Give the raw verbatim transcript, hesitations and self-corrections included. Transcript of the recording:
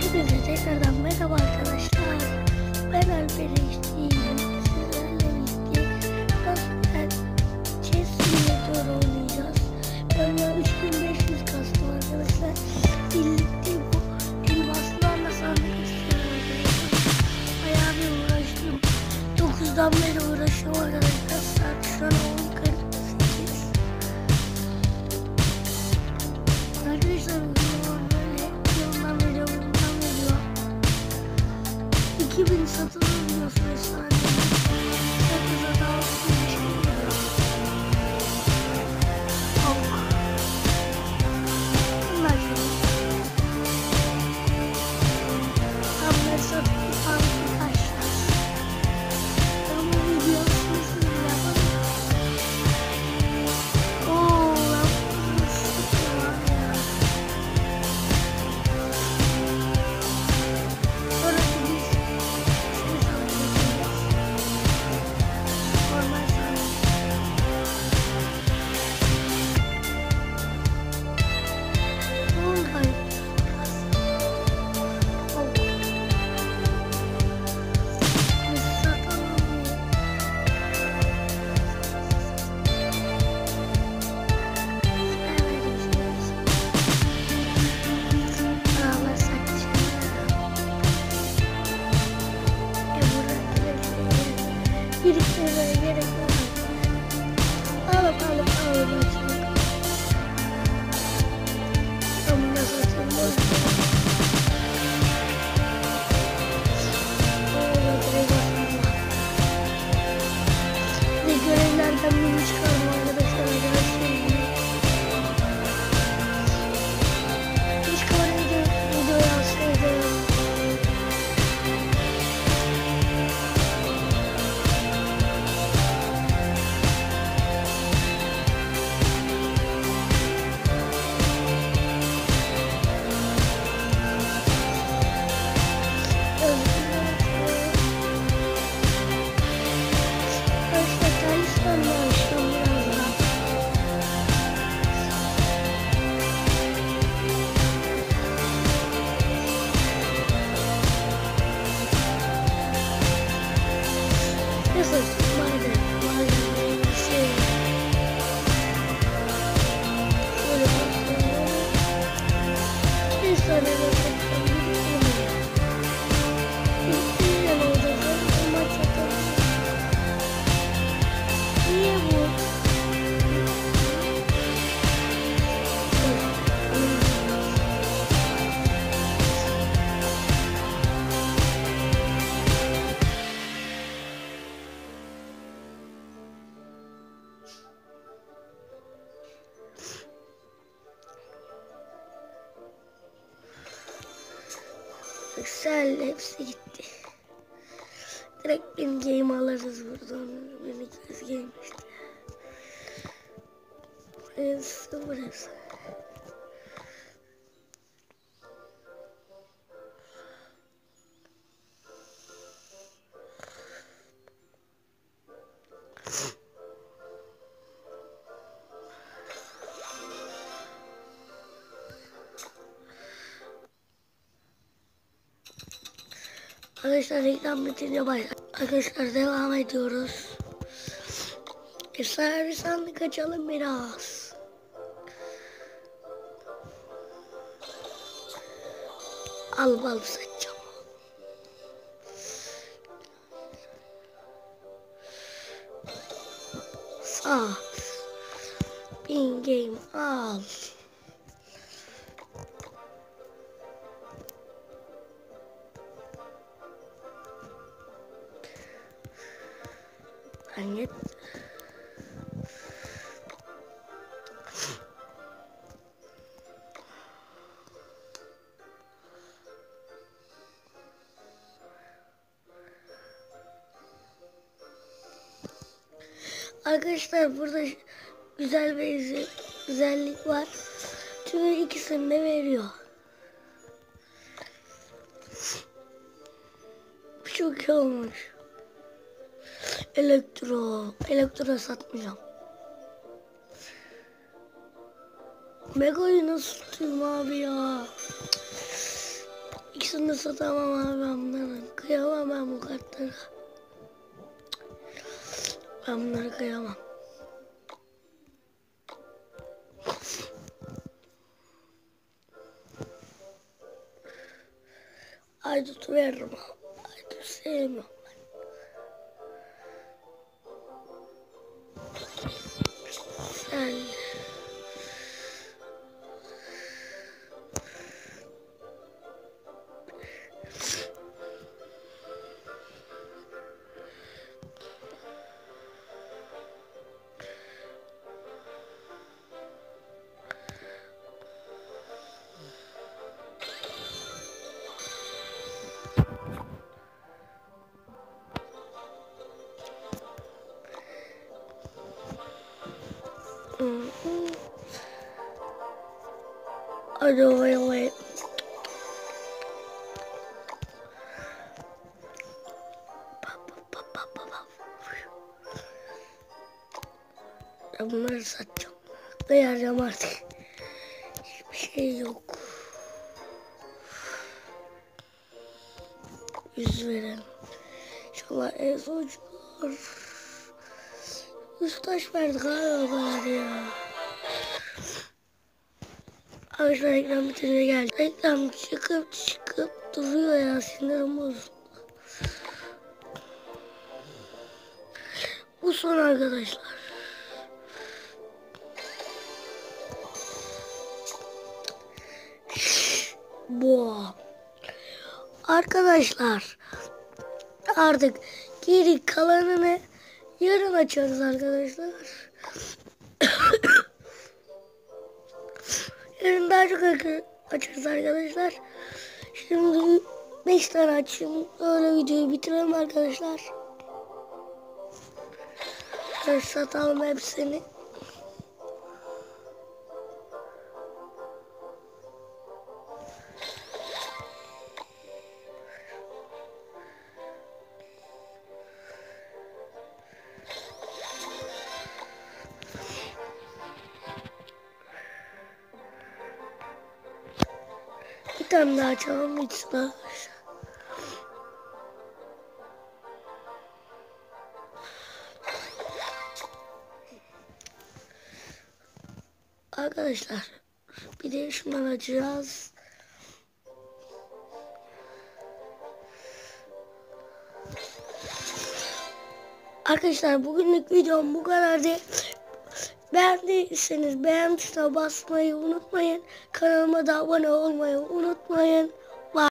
Hepinize tekrardan merhaba arkadaşlar. Ben Alper İşçiyim. Sizlerle birlikte Kasper Chess Simulator oynayacağız. Ben üç bin beş yüz kastım arkadaşlar. Birlikte bu elmaslarla sandık istiyorum arkadaşlar. Bayağı bir uğraştım. dokuzdan beri uğraşıyorum arkadaşlar. Saat şu an on kırk sekiz. Arkadaşlar iki bin satın alıyorsun efsane. sekize daha bir şey geliyor. Tavuk. Bunlar şöyle. Tam satın aldım taşlar. Ben bu videosunu sizinle yapalım. Ooo ben bunu sıkıyorum ya. Orası biz. Biriktirmeye gerek yok. Alıp alıp alıp açtık. Ama da satın boş. Ooo direkt basma. Ve görevlerden birini çıkarma arkadaşlar. Arkadaşlar hiç kamerayı videoya alsaydı. This is mine, mine, see. This one is a Excel hepsi gitti. Direkt bin game alırız buradan. bin iki yüz game işte. Burası burası. Arkadaşlar reklam bitince başlar. Arkadaşlar devam ediyoruz. Efsane bir sandık açalım biraz. Alıp alıp satacağım. Sat. Bin game al. Git. Arkadaşlar burada güzel bir güzellik var. Tüm ikisini de veriyor. Çok iyi olmuş. Elektro. Elektro satmayacağım. Mega'yı nasıl tutayım abi ya? ikisini de satamam abi ben bunları. Kıyamam ben bu kartlara. Ben bunları kıyamam. Haydut veririm. Haydut sevmiyorum ben. Sen... Hadi oy oy. Ben bunları satacağım. Kıyacağım artık. Hiçbir şey yok. Yüz verelim. İnşallah en son çıkar. Üç taş verdik abi bari ya. Arkadaşlar reklam bitince geldi. Reklam çıkıp çıkıp duruyor ya, sinirim bozuldu. Bu son arkadaşlar. Boğa. Arkadaşlar artık geri kalanını yarın açarız arkadaşlar. Yarın daha çok açarız arkadaşlar. Şimdi beş tane açayım. Öyle videoyu bitirelim arkadaşlar. Şöyle satalım hepsini. Bir tane daha açalım bitsin arkadaşlar. Arkadaşlar bir de şundan açacağız. Arkadaşlar bugünlük videom bu kadardı. Beğendiyseniz beğen tuşuna basmayı unutmayın. Kanalıma da abone olmayı unutmayın.